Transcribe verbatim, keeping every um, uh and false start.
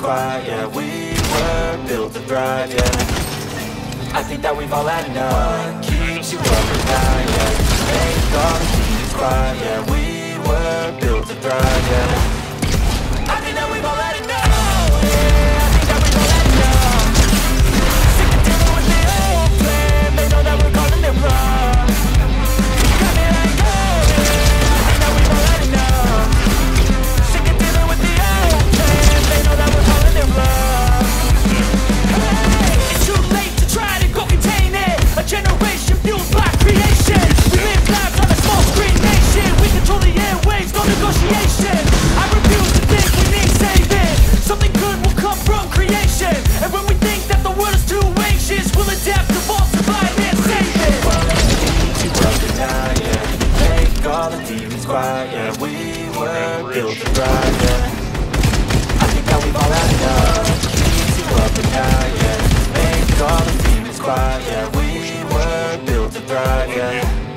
quiet, yeah. We were built to thrive, yeah. I think that we've all had enough. Keeps you up at night, yeah. Make all the demons quiet, yeah. We were built to thrive, yeah. I think that we've all had enough. Yeah, I think that we've all had enough. Sick of dealing with the old plan. They know that we're calling it wrong. Got me like, oh, yeah. I think that we've all had enough. Sick of dealing with the old plan. They know that we're calling it wrong. Hey, it's too late to try to go contain it. A generation fueled by creation. We live lives on a small screen nation. We control the airwaves, no negotiation. I refuse to think we need saving. Something good will come from creation. And when we think that the world is too anxious, we'll adapt, evolve, survive, and save it. Well, keep you up at night, yeah. Make all the demons quiet, yeah. We were built to thrive, yeah. I think that we've all had enough. Keep you up at night, yeah. Make all the demons quiet, yeah. We were built to thrive, yeah.